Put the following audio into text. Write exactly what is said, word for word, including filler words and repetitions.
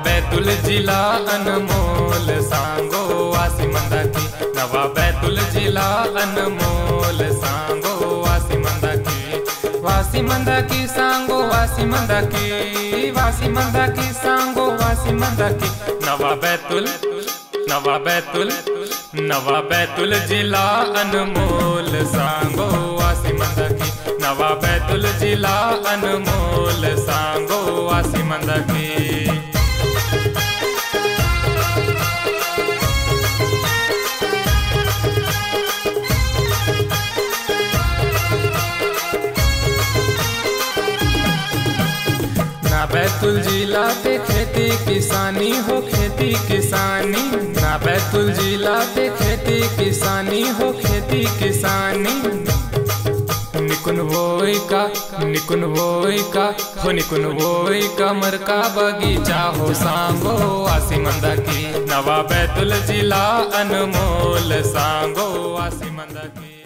बैतुल जिला अनमोल सांगो वासी मंदा की, नवा बैतुल जिला अनमोल सांगो वासी मंदा की, वासी मंदा की सांगो वासी मंदा की, वासी मंदा की सांगो वासी मंदा की, नवा बैतुल नवा बैतुल नवा बैतुल जिला अनमोल सांगो वासी मंदा की, नवा बैतुल जिला अनमोल सांगो वासी मंदा की। ना बैतुल जिला ते खेती किसानी हो खेती किसानी, ना बैतुल जिला ते खेती किसानी हो खेती किसानी, निकुन वोई का निकुन वोई का हो निकुन वोई का मरका बगीचा हो सांगो वासी मंदा की, नवा बैतुल जिला अनमोल सांगो वासी मंदा की।